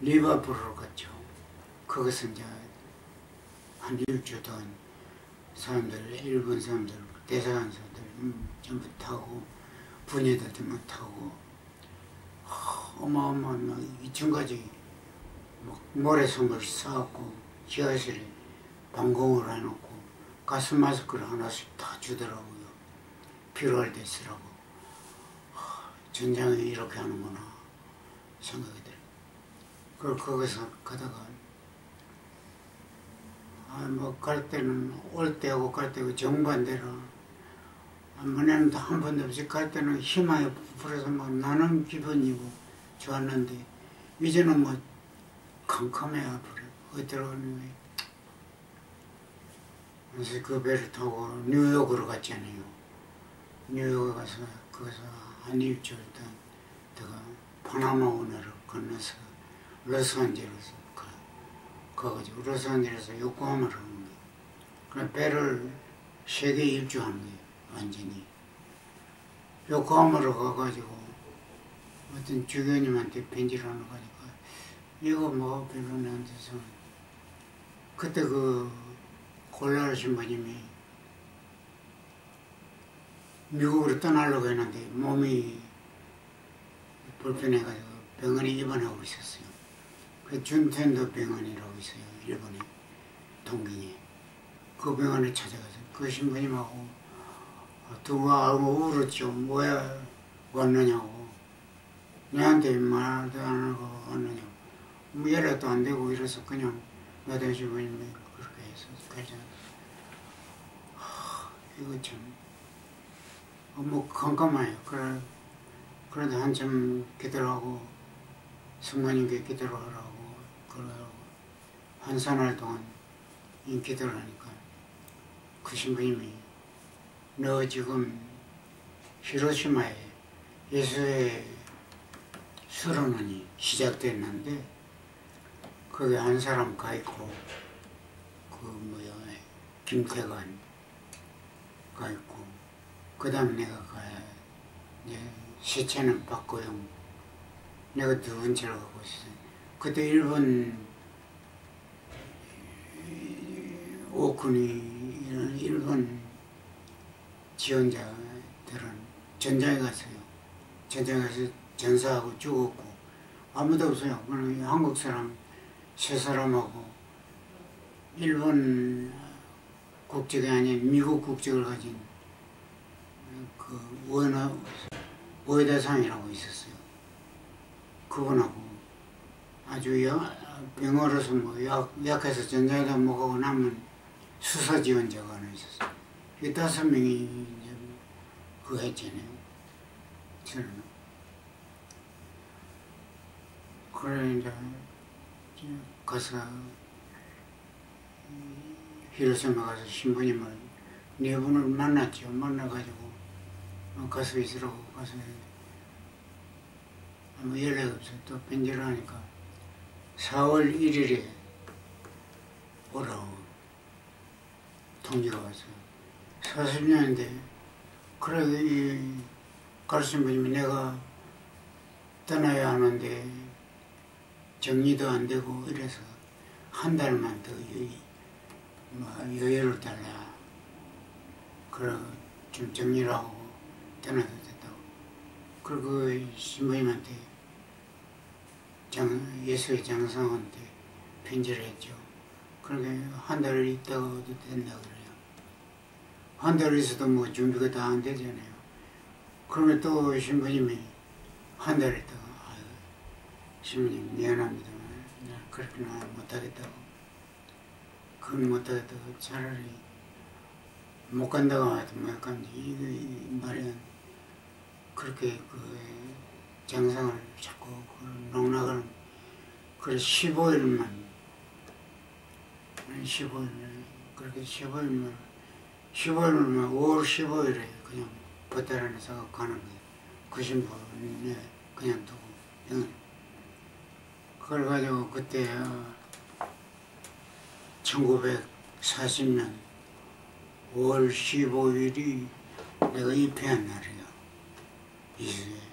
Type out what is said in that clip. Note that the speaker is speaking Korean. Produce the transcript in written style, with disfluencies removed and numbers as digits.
리버풀로 갔죠. 거기서 이제 한 일주 동안 사람들, 일본 사람들, 대사관 사람들 전부 타고, 분위들도 막 타고, 어마어마한 2층까지 모래성을 쌓았고, 지하실에 방공을 해놓고, 가스 마스크를 하나씩 다 주더라고요. 필요할 때 쓰라고. 전장에 이렇게 하는구나 생각이 들어요. 그걸 거기서 가다가 갈 때는 올 때하고 갈 때하고 정반대로 이번에는 한 번도 없이 갈 때는 희망에 부풀어서 막 나는 기분이고 좋았는데 이제는 뭐 캄캄해 버려. 어디로 그래서 그 배를 타고 뉴욕으로 갔잖아요. 뉴욕에 가서 거기서 한 일주일 동안 내가 파나마 운하를 건너서 로스앤젤레스 가가지고 로스앤젤레스 요코하마를 하는 거예요. 그래 배를 세계 일주하는 거예요. 완전히 요코하마로 가가지고 어떤 주교님한테 편지를 하나 가니까 이거 뭐 별로는 안 돼서 그때 그 골라르 신부님이 미국으로 떠나려고 했는데 몸이 불편해가지고 병원에 입원하고 있었어요. 그 준텐도 병원이라고 있어요. 일본에 동경에. 그 병원에 찾아가서 그 신부님하고 두고하고 울었죠. 왜 왔느냐고. 내한테 말도 안 하고 왔느냐고. 뭐 연락도 안 되고 이래서 그냥 나도 신부님이 그렇게 해서 그래서 이거 참 뭐 깜깜해요. 그래도 한참 기도하고 성모님께 기도를 하라고 그러고 한 사날 동안 기도를 하니까 그 신부님이 너 지금 히로시마에 예수의 수련원이 시작됐는데 거기 한 사람 가 있고 김태관 가 있고 그 다음 내가 가야 이제 시체는 박고영 내가 두 번째로 가고 있어요. 그때 일본 오군이 일본 지원자들은 전장에 갔어요. 전장에 가서 전사하고 죽었고 아무도 없어요. 그럼 한국 사람 세 사람하고 일본 국적이 아닌 미국 국적을 가진 그 오에다상이라고 있었어요. 그분하고 아주 병으로서 뭐 약해서 전자에다 먹고 나면 수사 지원자가 하나 있었어요. 이 5명이 그거 했잖아요. 저는. 그래 이제 가서 히로시마 가서 신부님을 4분을 만났죠. 만나가지고 가서 있으라고 가서 아무 연락이 없어요. 또 편지를 하니까 4월 1일에 오라고 통지가 왔어요. 40년인데 그래 이 가르친분이 내가 떠나야 하는데 정리도 안 되고 이래서 한 달만 더 여유를 달라. 그래 좀 정리를 하고 떠나도 됐다고. 그리고 신부님한테 예수의 장성한테 편지를 했죠. 그러니까 한 달 있다가도 된다 그래요. 한 달 있어도 뭐 준비가 다 안 되잖아요. 그러면 또 신부님이 한 달 있다가 아유, 신부님 미안합니다. 그렇게는 못하겠다고. 그건 못하겠다고. 차라리 못 간다고 해도 못 간지. 이 말은 그렇게 그 장상을 자꾸 농락을 그래서 15일만 그렇게 15일만 5월 15일에 그냥 보따리에서 가는 거예요. 그 신부는 그냥 두고 그걸 가지고 그때 1940년 5월 15일이 내가 입회한 날이에요. 이수에.